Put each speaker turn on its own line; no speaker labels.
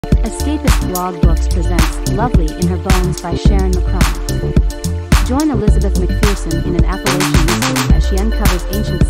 Escapist blog books presents Lovely in Her Bones by Sharyn McCrumb. Join Elizabeth McPherson in an Appalachian mystery as she uncovers ancient